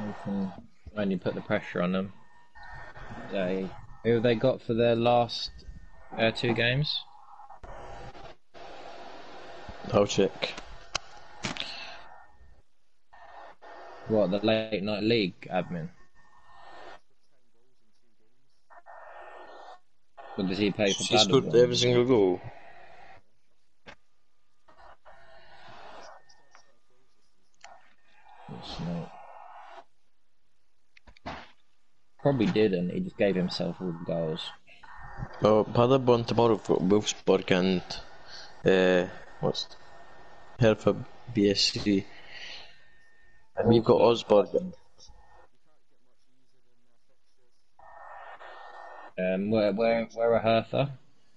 We can only put the pressure on them. Who have they got for their last 2 games? I'll check. What, the late night league admin? What does he pay for He scored every Paderborn? single goal. Probably didn't, he just gave himself all the goals. Oh, Paderborn tomorrow have got Wolfsburg and what's Hertha BSC, and we've got Osborg. Where are Hertha?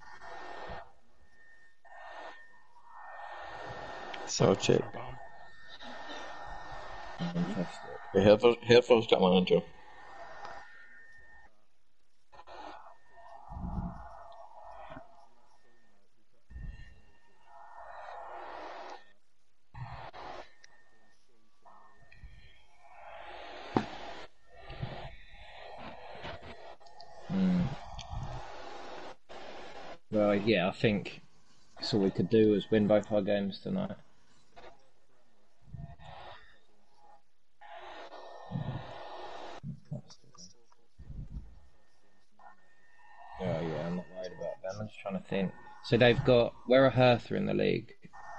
I'll check. Fantastic. Hertha's got a manager. Well, yeah, I think that's all we could do was win both our games tonight. Oh yeah, I'm not worried about them. I'm just trying to think. So they've got, where are Hertha in the league?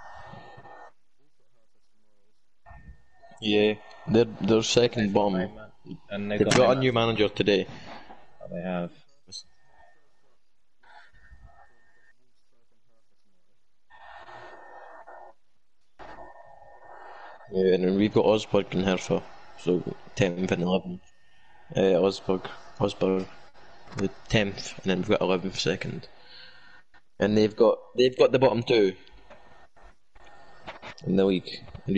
Yeah, they're second bottom. And They've got a new manager today. Oh, they have. Yeah, and then we've got Osborg and Hertha, so 10th and 11th. Osborg, the 10th, and then we've got 11th second. And they've got the bottom two in the league.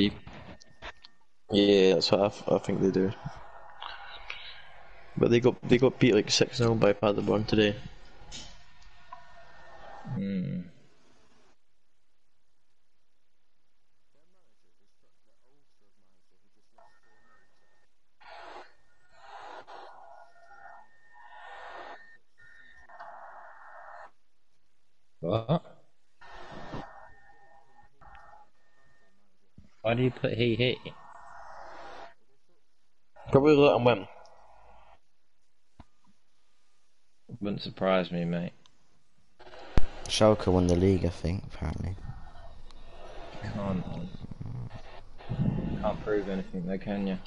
Yeah, that's what I think they do. But they got beat like 6-0 by Paderborn today. What? Why do you put he? Probably let him win. Wouldn't surprise me, mate. Schalke won the league, I think, apparently. Can't prove anything though, can you?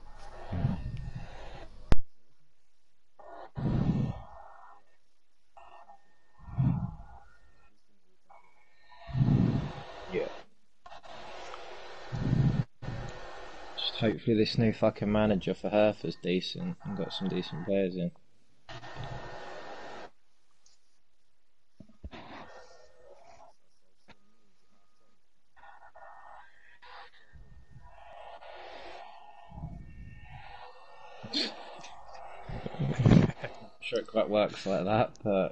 Yeah. Just hopefully this new fucking manager for Hertha's decent and got some decent players in. I'm sure it quite works like that, but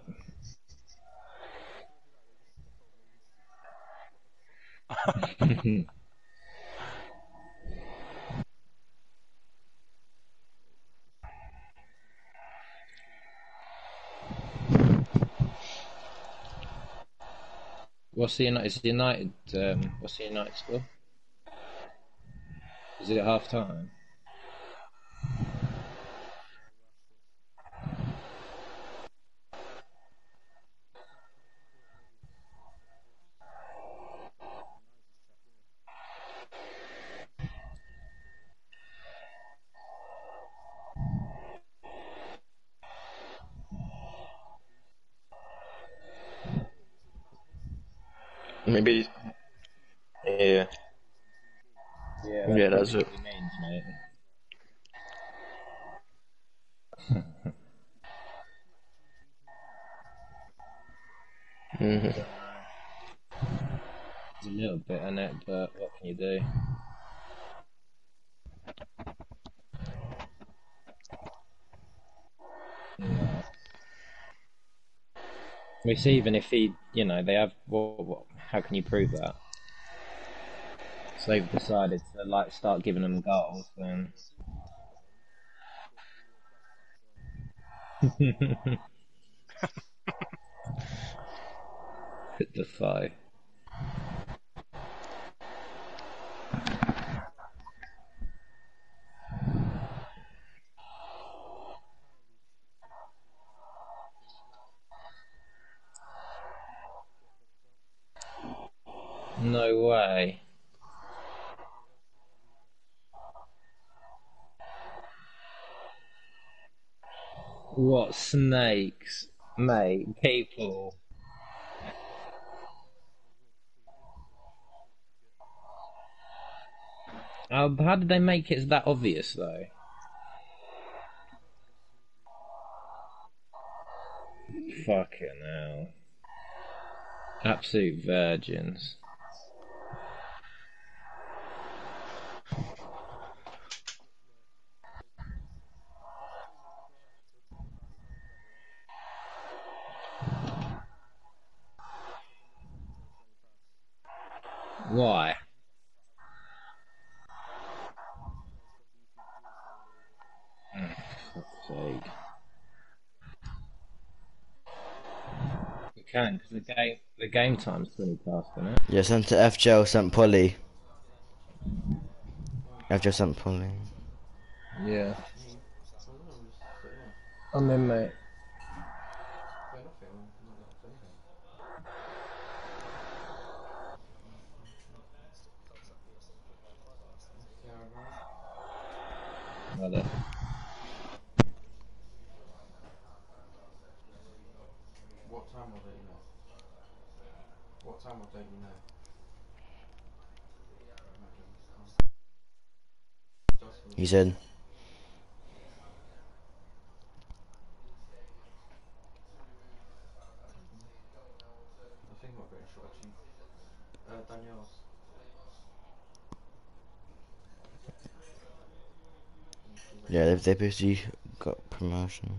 what's the United? What's the United score? Is it at half time? Maybe. Yeah. Yeah, that's it. What means, mate. Mm-hmm. There's a little bit in it, but what can you do? No. It's even if they have. How can you prove that? So they've decided to start giving them goals, then Defy. No way. What snakes, mate? People. How did they make it that obvious though? Fucking hell. Absolute virgins. Why? Oh, fuck's sake. We can, because the game time's 20 past, isn't it? Yeah, sent to FJL, sent Polly. FJL sent Polly. Yeah. I'm in, mate. Hello. What time will they know? What time will they know? He's in. I think we're very short actually. Daniel's. Yeah, they've basically got promotion.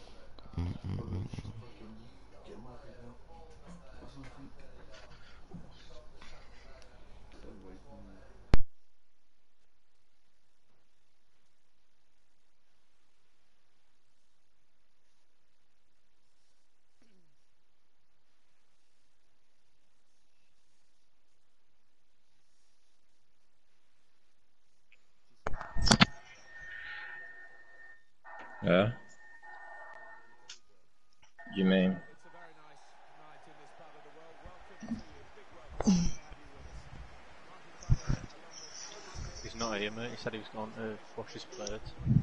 Yeah? What do you mean? He's not here, mate. He said he was going to wash his plate.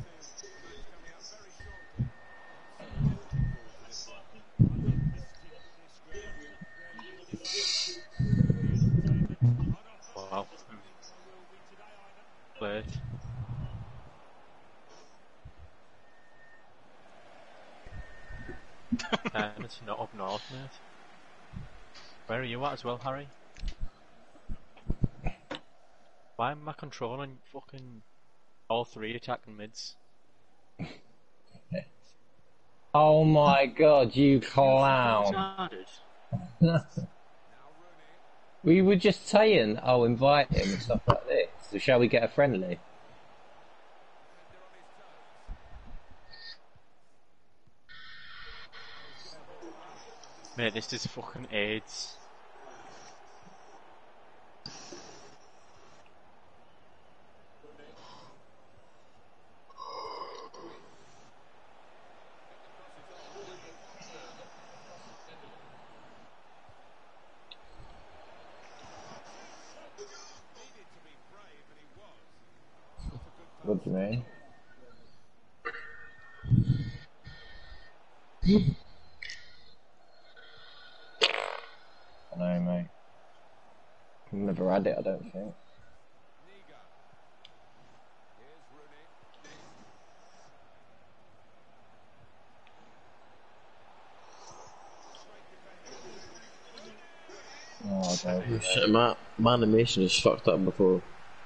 Wow. Plate. It's not up north, mate. Where are you at as well, Harry? Why am I controlling fucking all three attacking mids? Oh my god, you clown! We were just saying, oh, invite him and stuff like this. So shall we get a friendly? Mate, this is fucking AIDS. What do you mean? I know, mate. I've never had it, I don't think. Oh, I don't. Shit, my animation is fucked up before.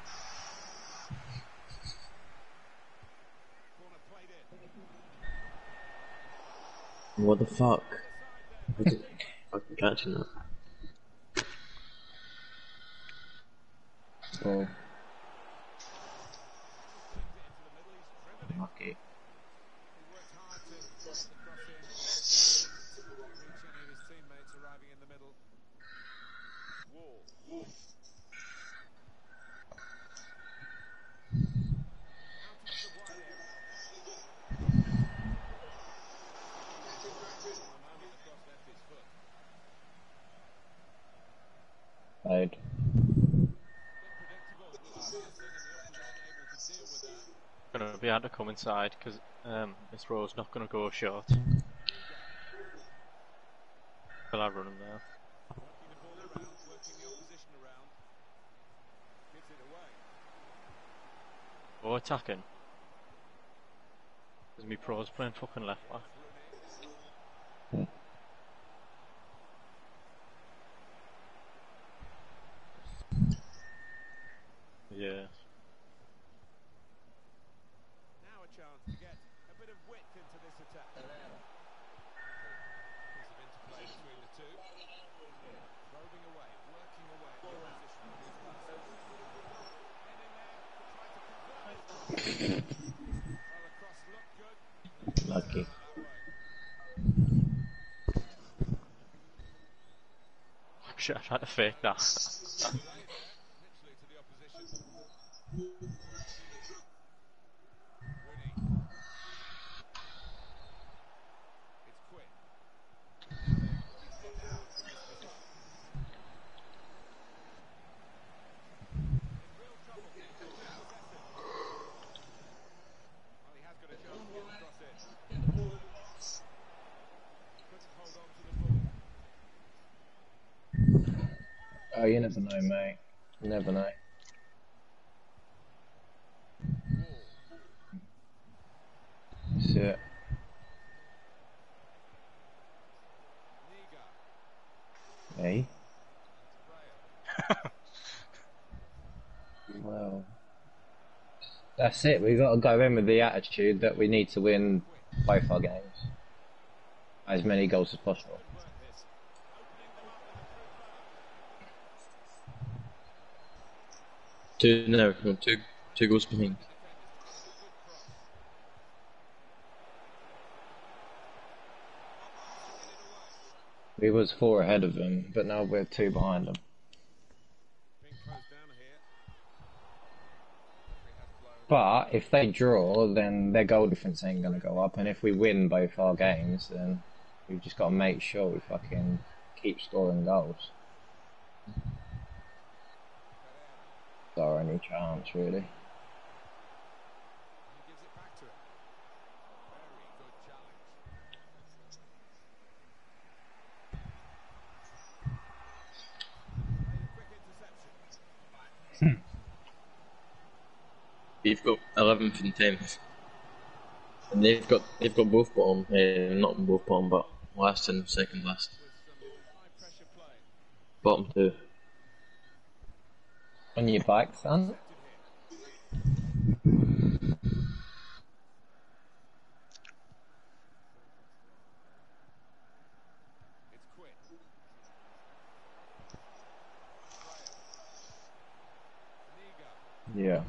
What the fuck? Fucking catching that. Cool. Lucky. Played. Gonna be able to come inside because this row's not gonna go short. Will I run him there? Oh, attacking. Because me pro's playing fucking left back. Yeah. Now a chance to get a bit of width into this attack. Piece of interplay between the two. Probing away, working away at the opposition with these passes. Then in there, try to convert. Well, the cross looked good. Lucky. That way. Shit, I tried to fake that. Literally to the opposition. Rooney. It's Quinn. He's hit out from this position. In real trouble. He's possessive. Well, he has got a chance to get the cross in. Couldn't hold on to the ball. Oh, you never know, mate. You never know. That's it. Niga. Hey? Graham. Well, that's it. We've got to go in with the attitude that we need to win both our games. As many goals as possible. Work this. Opening them up with a through play. 2-0, no, two goals behind. We was 4 ahead of them, but now we're 2 behind them. Being closed down here. But if they draw, then their goal difference ain't gonna go up, and if we win both our games, then we've just got to make sure we fucking keep scoring goals. It's our only chance, really. He gives it back to him. Very good challenge. Quick interception. They've got 11th and 10th. And they've got both bottom, not both bottom, but last and second last. With some high pressure play. Bottom 2. On your back, son? It's Quinn. Graham. Niga. Yeah. Now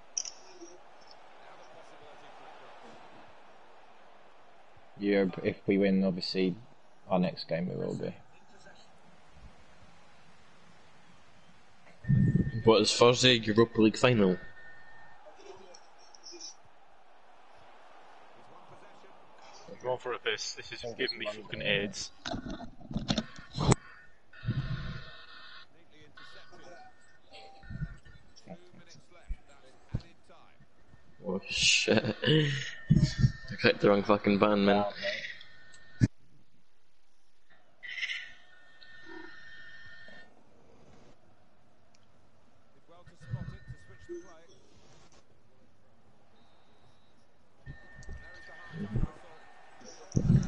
the possibility for a cross. Yeah, if we win, obviously, our next game we will be. What is Thursday Europa League final? I'm going for a piss. This is giving me fucking AIDS. Neatly intercepted. 2 minutes left. That's added time. Oh shit. I clicked the wrong fucking button, man. Did well to spot it to switch the play. There is the half-time whistle.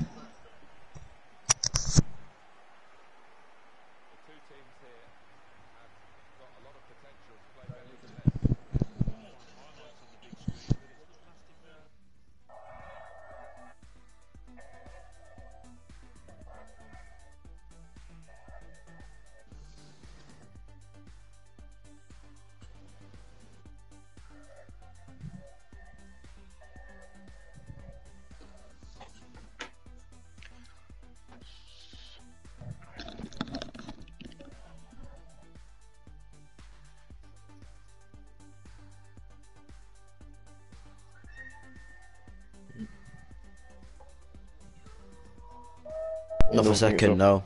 The two teams here have got a lot of potential to play better than this. Highlights on the big screen, but it's not lasting there. Not for don't think second, no.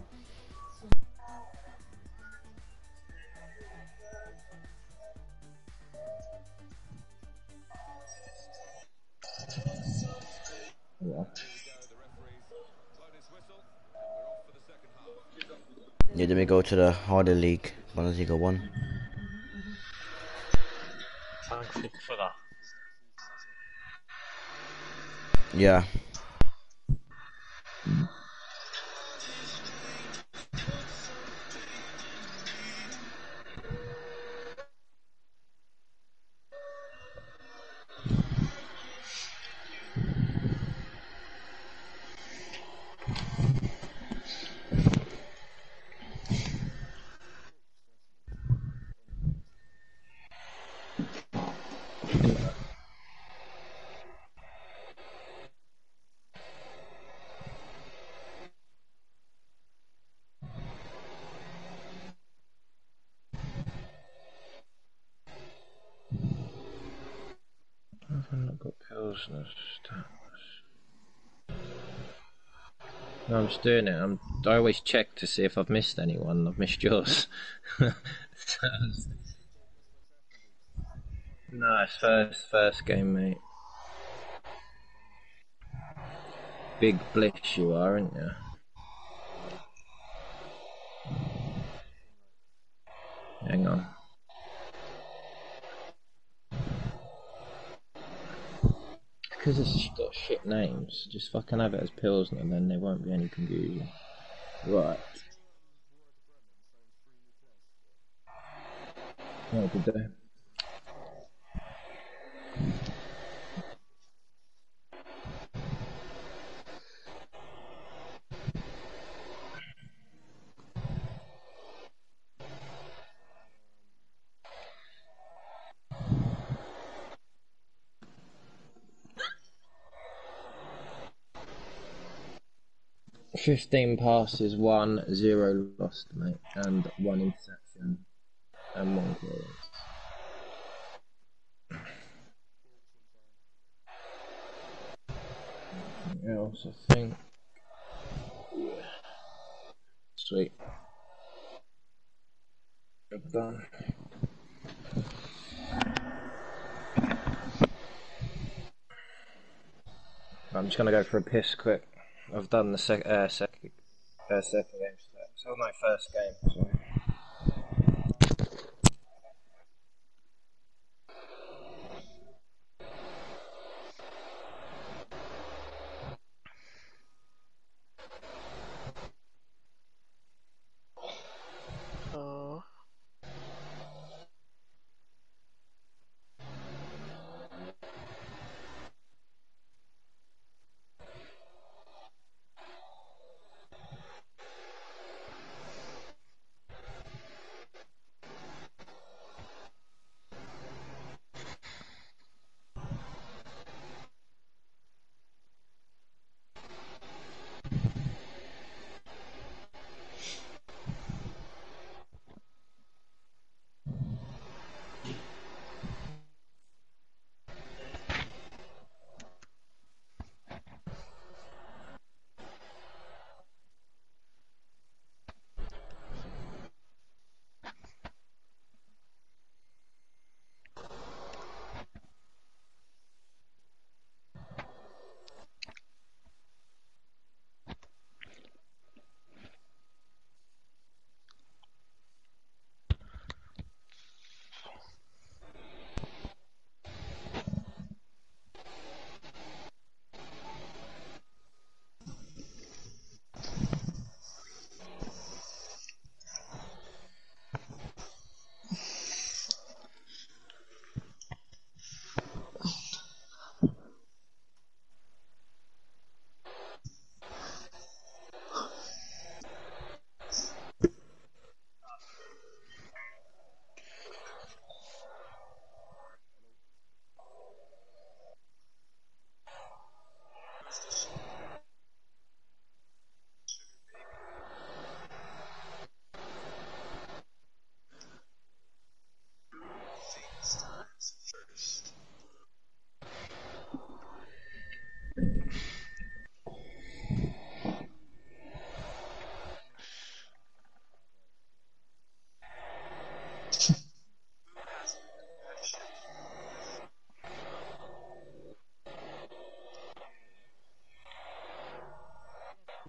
Yeah. Yeah, then we go to the harder league, Bundesliga 1. Thanks for that. Yeah. I've not got Pilsner stats. No, I'm just doing it. I always check to see if I've missed anyone. I've missed yours. No, it's first game, mate. Big bliss you are, aren't you? Hang on. Because it's got shit names, just fucking have it as Pilsner and then there won't be any confusion. Right. Oh, good day. "15 passes, 1-0 lost, mate, and 1 interception and 1 clearance." Anything else, I think. Sweet. Job done. I'm just gonna go for a piss quick. I've done the second game stats. That was my first game, so. Oh.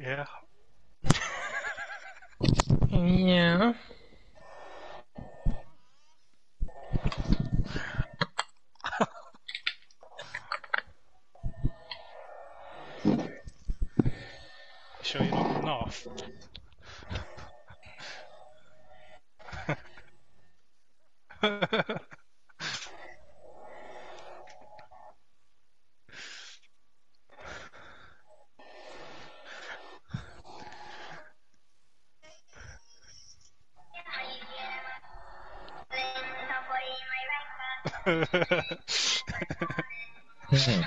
Yeah. Yeah. Sure you're not running off? Hmm.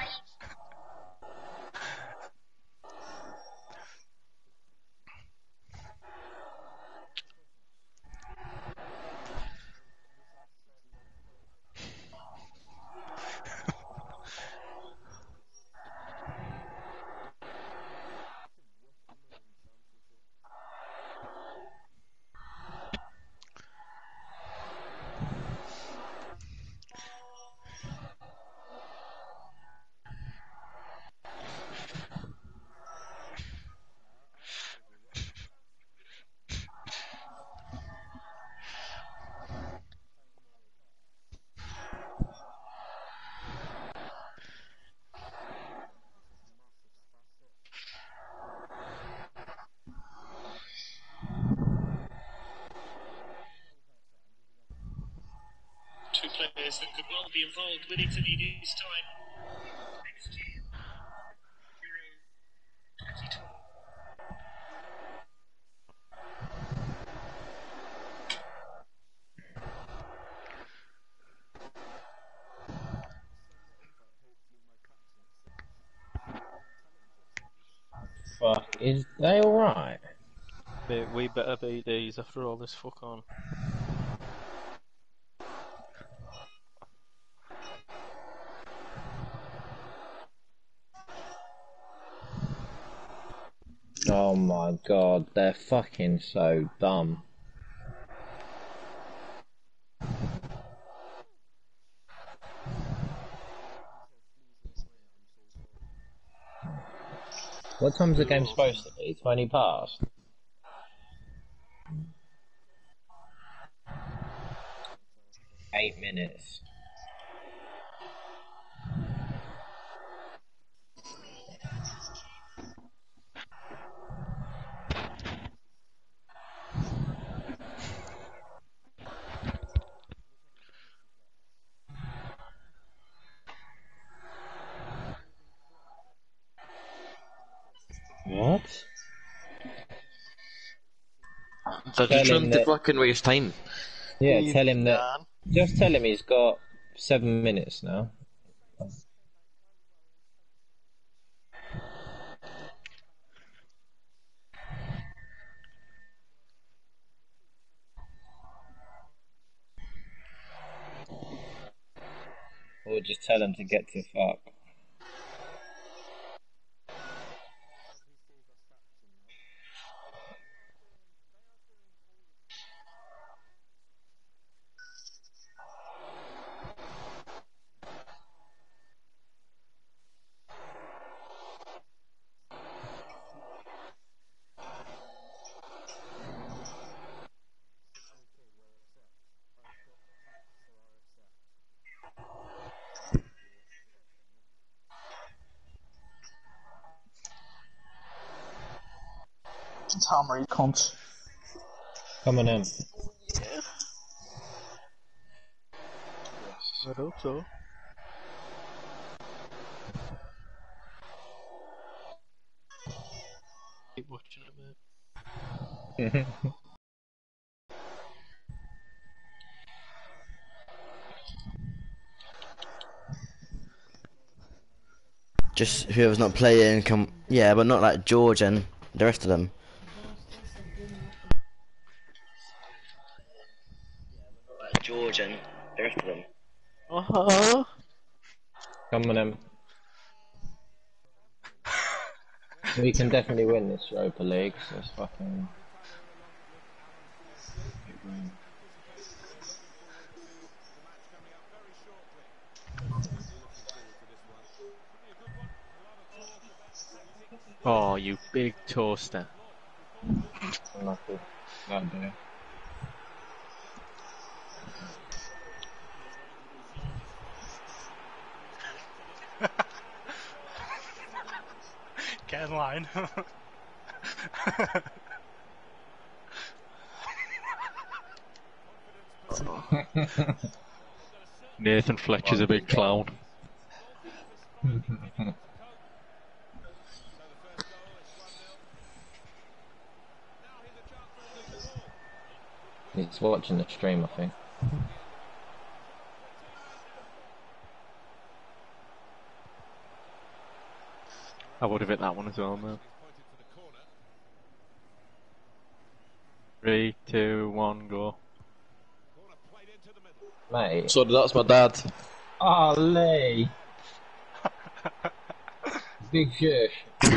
Two players that could well be involved with Italy this time. Next year, Euro 2020. Fuck, is they alright? Mate, we better beat these after all this fuck on. Oh my god, they're fucking so dumb. What time's the game supposed to be? 20 past? Eight minutes. What? They're Tell just him trying to that. fucking waste time. Yeah, Easy, tell him that. Dan. Just tell him he's got 7 minutes now. Or just tell him to get to fuck. Hammer, you cunt. Come on in. I hope so. Keep watching it, mate. Just whoever's not playing can. Yeah, but not like George and the rest of them. Like George and the rest of them. Uh-huh. Come on in. We can definitely win this Europa League, so it's fucking. Really looking forward to this one. Should be a good one. A lot of talk about the tactics. Oh, you big toaster. Unlucky. That'll do. Get in line. Nathan Fletcher's a big clown. He's watching the stream, I think. I would have hit that one as well, man. 3, 2, 1, go. Mate. So that's my dad. Oh, Lee! Big shush.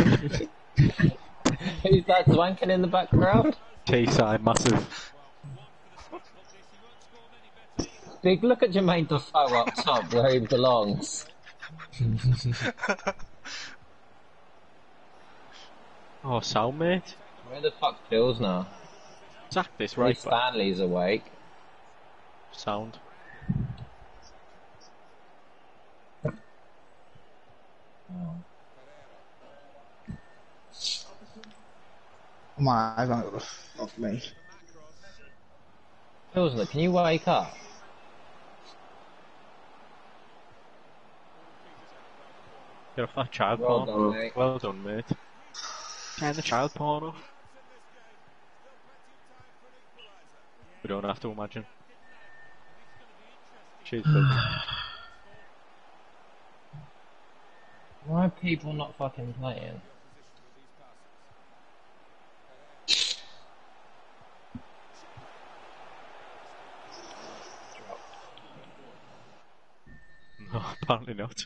Who's that wanking in the background? T-side, massive. Big, look at Jermaine Defoe up top where he belongs. Oh, sound, mate. Where the fuck Phil's now? Sack this Ray right back. Stanley's awake. Sound. Oh. My eyes aren't gonna fuck me. Pilsner, can you wake up? Get off that child Well porn. done, mate. Well done, mate. Turn the child porn off. We don't have to imagine. Cheers, Bill. Why are people not fucking playing? No, apparently not.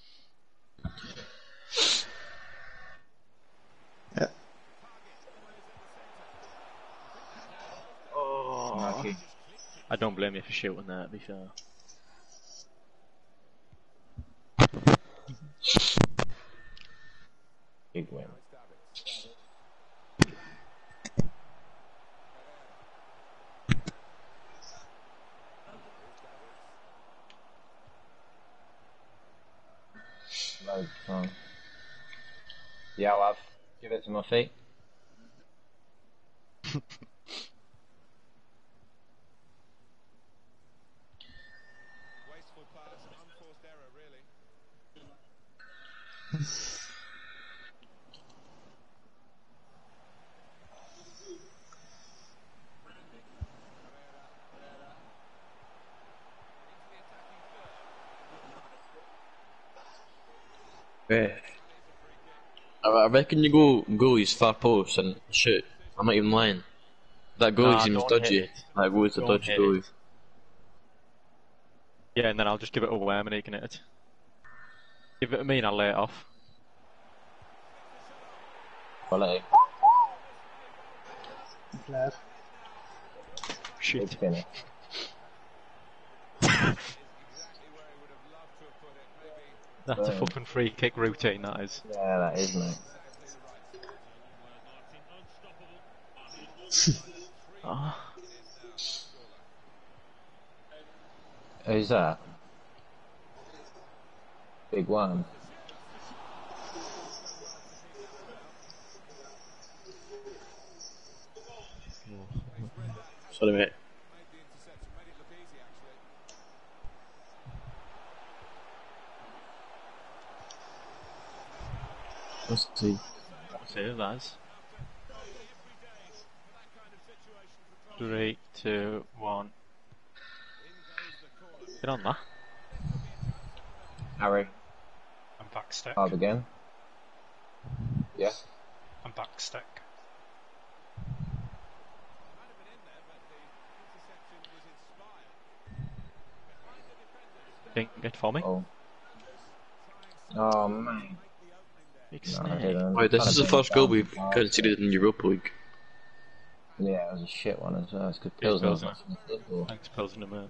Yeah. Oh, Lucky. I don't blame you for shooting that, to be fair. Big win. Loads of fun. Yeah, I'll have. Give it to my feet. Wasteful pass, unforced error, really. Yeah. I reckon you go goalies far post and shoot. I'm not even lying. That goalie Nah, seems don't dodgy. hit it. That goalie's a Don't dodgy hit goalie. it. Yeah, and then I'll just give it a worm and he can hit it. Give it to me and I'll lay it off. Quality. Glad. Big Shit. finish. That's a fucking free kick routine, that is. Yeah, that is, mate. Oh. Who's that? Big one. Sorry, mate. Let's see. Save that. 3, 2, 1. Get on that. Harry. I'm back stick. Hard again. Yeah. I'm back stick. Dink it for me. Oh. Oh, man. Big No, I snake. didn't. Wait, this is the first goal we've Oh, conceded in Europa League. Yeah, it was a shit one as well. It's good Yeah, Pilsner. Pilsner. Football. Thanks, Pilsner, mate.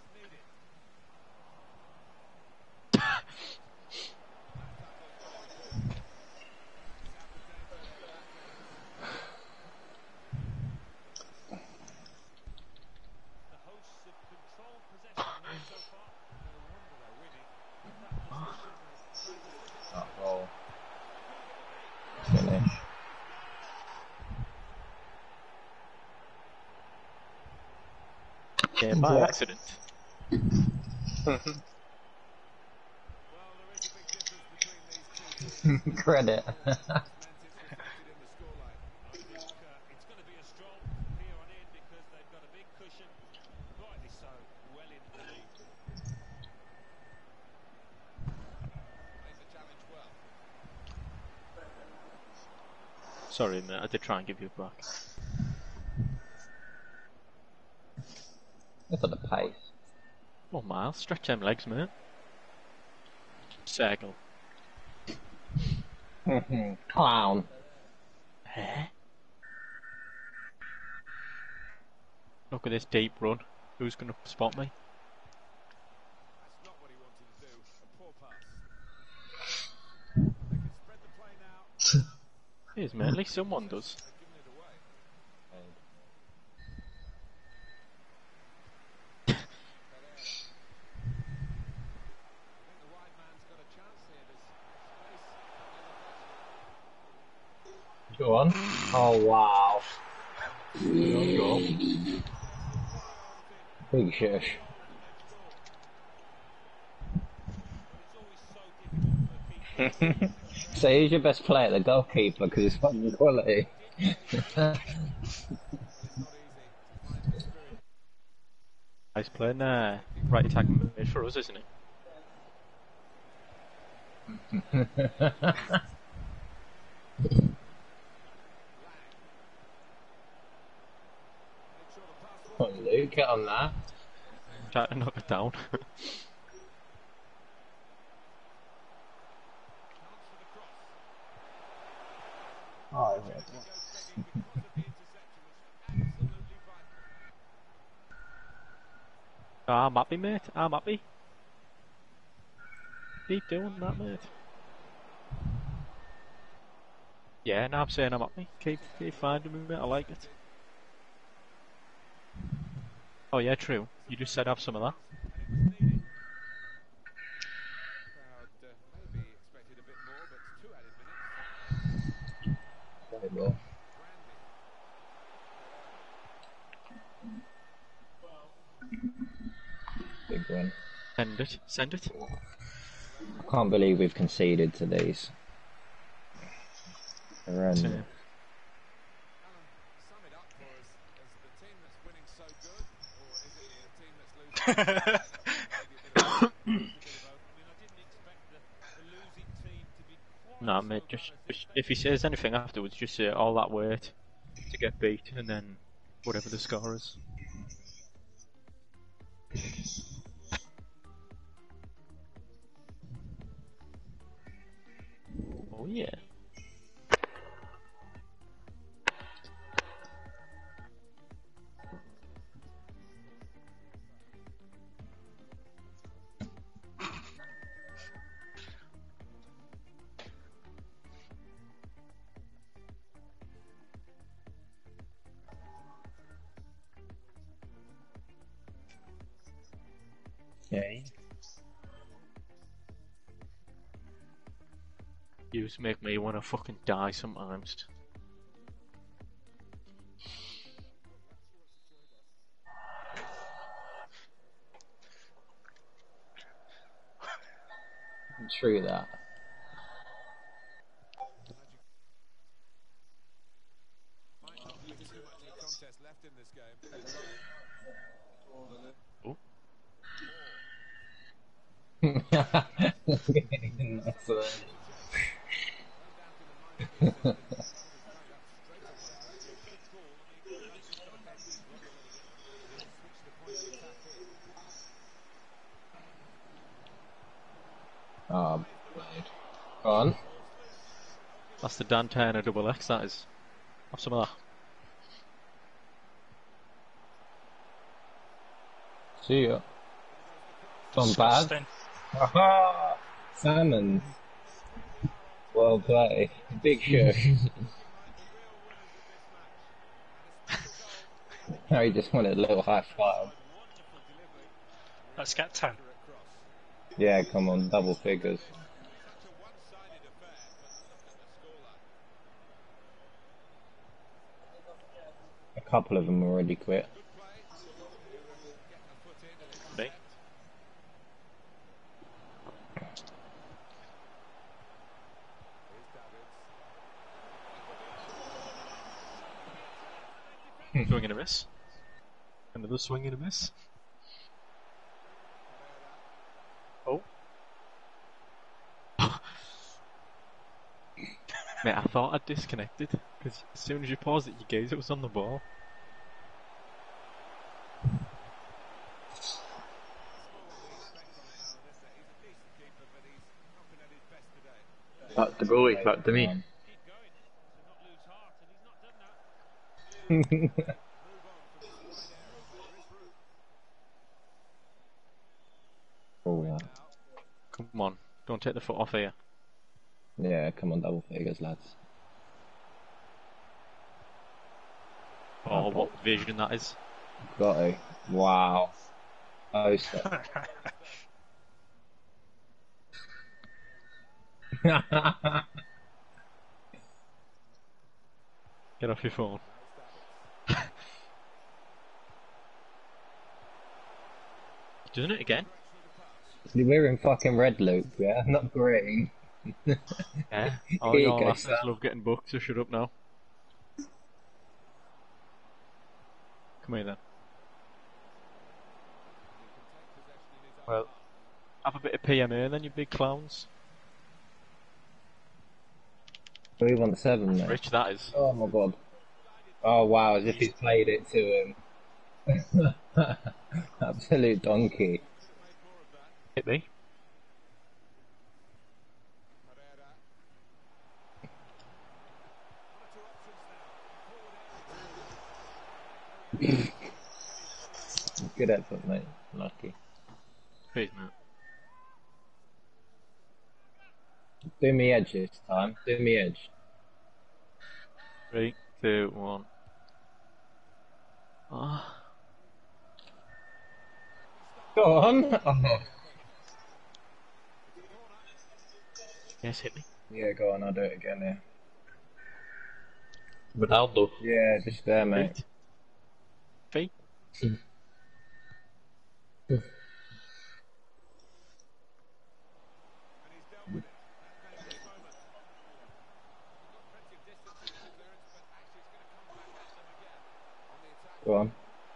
Yeah, by Yeah. accident. Credit. It's going to be a stroll from here on in because they've got a big cushion, rightly so, well in the lead. Played the challenge well. Sorry, mate. I did try and give you a back. Look at the pace. Oh, Miles, stretch them legs, mate. Circle. Clown. Eh? Look at this deep run. Who's going to spot me? That's not what he wanted to do. A poor pass. They can spread the play now. Here's, mate. At least someone does. They've given it away. I think the wide man's got a chance here. There's space. Go on. Oh, wow. Big shush. So who's your best player? The goalkeeper, because it's fucking quality. Nice playing right attacking mid for us, isn't it? Come on, Luke, get on that. Try to knock it down. Oh, yeah. I'm happy, mate. I'm happy. Keep doing that, mate. Yeah, now I'm saying I'm happy. Keep finding me, mate. I like it. Oh yeah, true. You just said have some of that. Crowd maybe expected a bit more, but 2 added minutes. Very well. Big win. Send it. Send it. I can't believe we've conceded to these. Horrendous. Same. Sum it up for us. Is the team that's winning so good, or is it the team that's losing? Maybe a bit of both. I mean, I didn't expect the losing team to be quite No, so mate. bad. Just if he says anything afterwards, just say all that weight to get beat, and then whatever the score is. Oh yeah. Okay. You just make me want to fucking die sometimes. True that. Might not be too much of a contest left in this game. Excellent. Oh, go on. That's the Dan Turner double X. That is. Have some of that. See ya. Gone bad. Disgusting. Aha! Salmon. Well played. Big shush. Harry just wanted a little high five. Let's get 10. Yeah, come on, double figures. A couple of them already quit. Swing and a miss. Another swing and a miss. Oh. Mate, I thought I'd disconnected, because as soon as you paused it, your gaze, it was on the ball. Back to goalie, back to me. Keep going to not lose heart, and he's not done that. Move on from this wide area. There is room. Oh, yeah. Come on, don't take the foot off here. Yeah, come on, double figures, lads. Oh, what vision that is. Got to. Wow. Oh, stop. Get off your phone. Doing it again? We're in fucking red loop, yeah? Not green. Yeah. Oh, Here you y'all go, lasses Sam. love getting booked, so shut up now. Come here then. Well, have a bit of PMA then, you big clowns. We want 7, mate. Rich, that is. Oh my god. Oh wow, as if he's played it to him. Absolute donkey. Hit me. Good effort, mate. Lucky. Please, mate. Do me edge this time. Do me edge. 3, 2, 1. Ah. Go on! Oh. Yes, hit me. Yeah, go on, I'll do it again, yeah. Ronaldo. Yeah, just there, mate. Feet. Go on.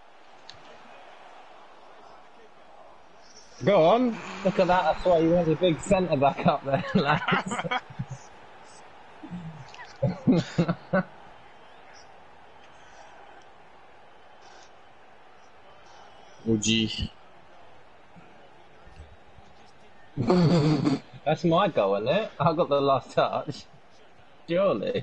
Go on! Look at that, that's why you want a big centre back up there, lads. OG. That's my goal, isn't it? I got the last touch. Surely.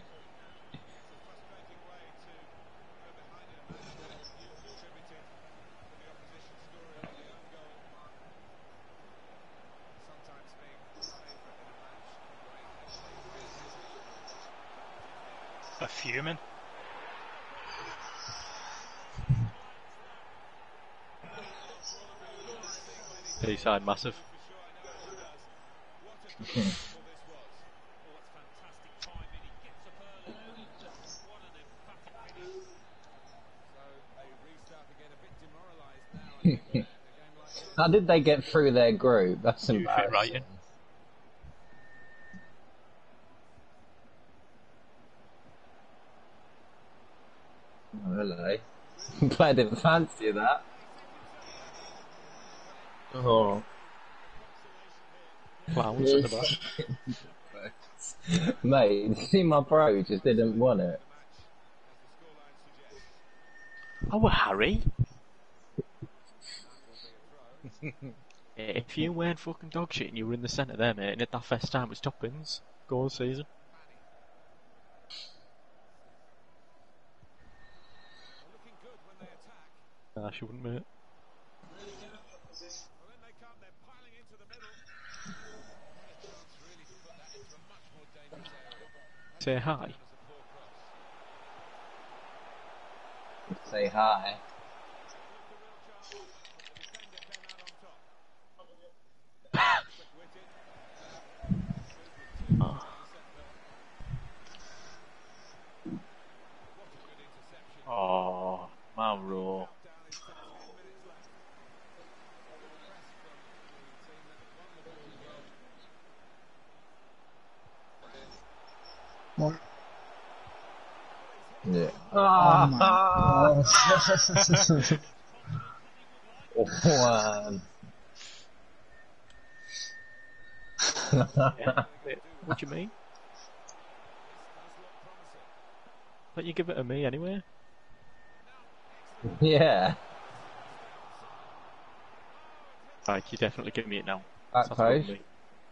A fuming. Side massive. How did they get through their group? That's You fit right embarrassing. in. Oh, hello. I didn't fancy that. Oh. Clowns at the back. Mate, you see my bro just didn't want it. Oh, Harry. If you weren't fucking dog shit and you were in the centre there, mate, and at that first time it was top-ins, goal season. Nah, she wouldn't, mate. Say hi. Say hi. Oh, Mauro. Yeah. Oh my god. Oh, Yeah. Wait, what do you mean? But you give it to me anyway. yeah. Right, you definitely give me it now. Back That's good with post. me.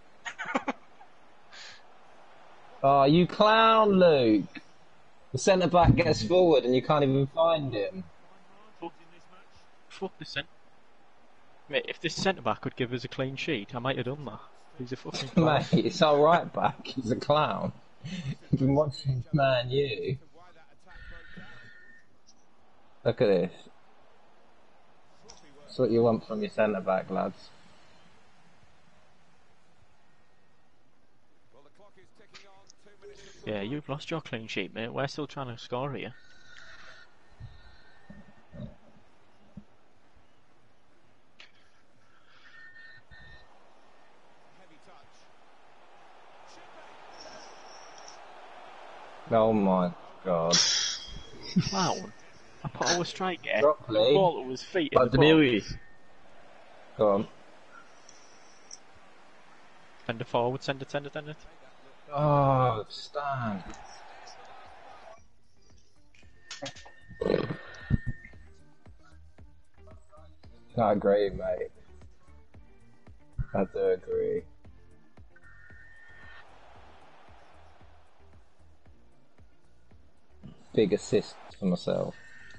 Oh, you clown, Luke. The centre back gets forward and you can't even find him. Fuck this centre. Mate, if this centre back could give us a clean sheet, I might have done that. He's a fucking clown. Mate, it's our right back. He's a clown. You've been watching Man U. Look at this. That's what you want from your centre back, lads. Well, the clock is ticking on. 2 minutes to Yeah, you've lost your clean sheet, mate. We're still trying to score here. heavy touch. Oh my god. Clown. I put our striker. Broccoli. Ball at his feet in But the Demiri. box. Go on. Send it forward, send it. Oh, Stan. I agree, mate. I do agree. Big assist for myself.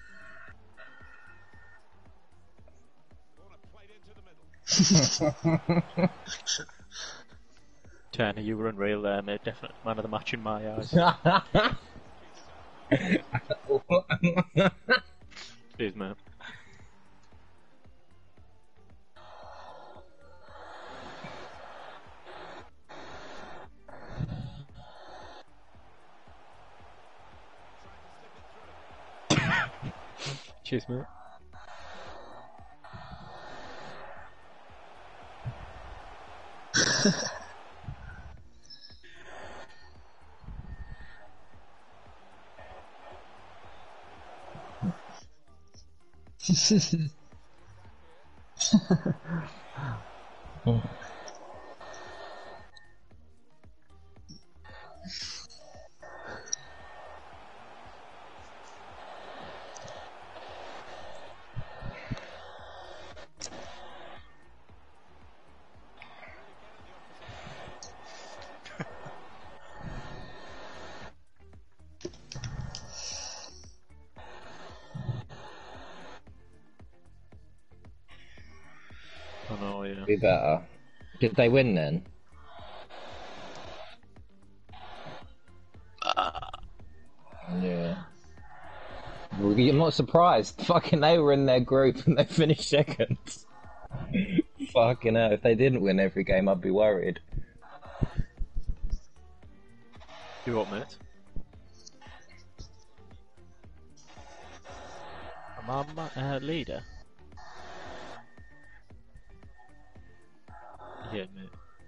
Corner played into the middle. Turner, you were unreal there, mate. Definite man of the match in my eyes. Cheers, mate. Cheers, mate. I know, yeah. Be better. Did they win then? Yeah. Well, I'm not surprised. Fucking they were in their group and they finished second. Fucking hell, if they didn't win every game, I'd be worried. You what, mate? Am I leader? Yeah, mate.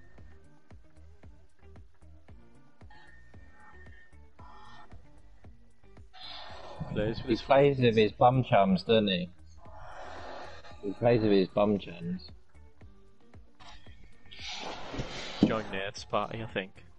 Plays with He his plays with his bum chums, doesn't he? He plays with his bum chums. join Nate's party, I think.